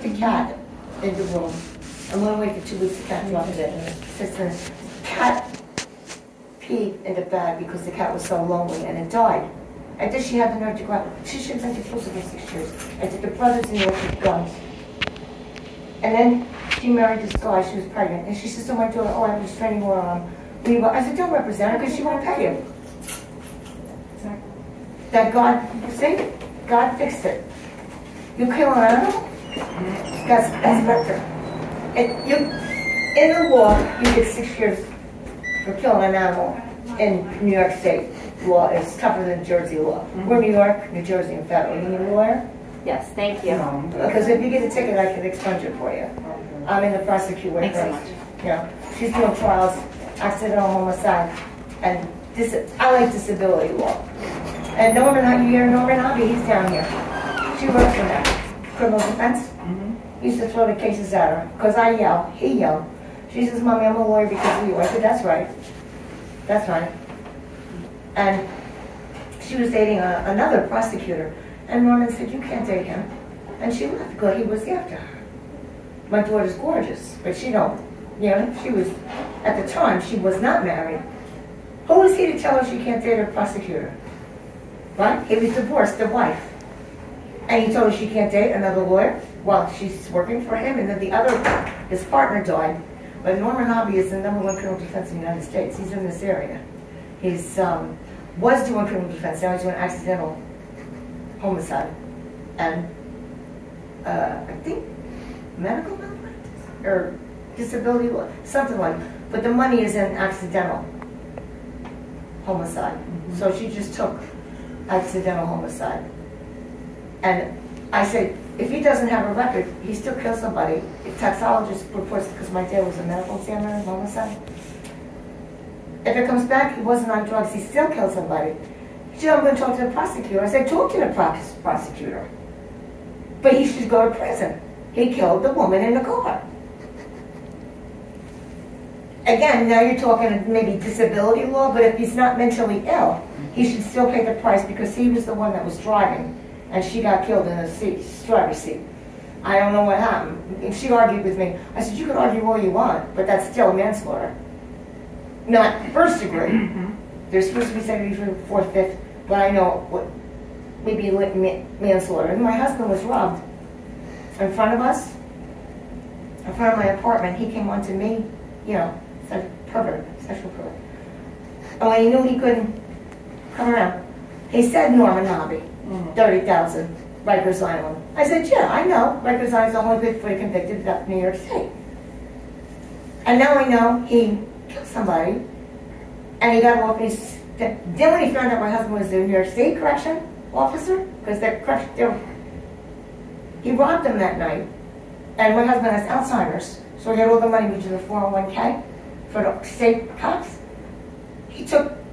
the cat in the room and went away for 2 weeks. The cat dropped it. The cat peed in the bag because the cat was so lonely and it died. And then she had the nerve to go out. She should have been to prison for 6 years. And took the brothers in New York with guns. And then she married this guy. She was pregnant. And she says to my daughter, oh, I have a restraining order on him. I said, don't represent her because she won't pay you. That God, see? God fixed it. You kill an animal? That's better. In the law, you get 6 years for killing an animal. In New York State law, it's tougher than Jersey law. We're New York, New Jersey, and federal. You need a lawyer? Yes, thank you. Because if you get a ticket, I can expunge it for you. I'm in the prosecutor. Thanks so much. You know, she's doing trials, accidental homicide, and I like disability law. And Norman, you hear Norman Hobby? He's down here. She works for that criminal defense. He used to throw the cases at her because I yell, he yelled. She says, "Mommy, I'm a lawyer because of you." I said, "That's right. That's right." And she was dating another prosecutor, and Norman said, "You can't date him." And she left because he was after her. My daughter's gorgeous, but she don't, you know, she was, at the time, she was not married. Who was he to tell her she can't date a prosecutor? Right? He was divorced, the wife. And he told her she can't date another lawyer while she's working for him, and then his partner died. But Norman Hobby is the #1 criminal defense in the United States. He's in this area. He's was doing criminal defense, now he's doing accidental homicide. And I think medical malpractice or disability law, something like that. But the money is in accidental homicide. So she just took accidental homicide. And I said, if he doesn't have a record, he still kills somebody. If taxologist reports, because my dad was a medical examiner in homicide, if it comes back, he wasn't on drugs, he still killed somebody. She said, I'm going to talk to the prosecutor. I said, talk to the prosecutor. But he should go to prison. He killed the woman in the car. Again, now you're talking maybe disability law, but if he's not mentally ill, he should still pay the price because he was the one that was driving and she got killed in the driver's seat. I don't know what happened. And she argued with me. I said, you can argue all you want, but that's still manslaughter. Not first degree. There's supposed to be second degree, fourth, fifth, but I know what maybe manslaughter. And my husband was robbed in front of us, in front of my apartment. He came on to me, you know, pervert, sexual pervert. And when he knew he couldn't come around, he said Norman Hobby, 30,000, Rikers Island. I said, yeah, I know. Rikers Island's only good for convicted up in New York State. And now I know he killed somebody, and he got off his. Then when he found out my husband was the New York State correction officer, because he robbed him that night, and my husband has Alzheimer's, so he had all the money, which is a 401k for the state cops. He took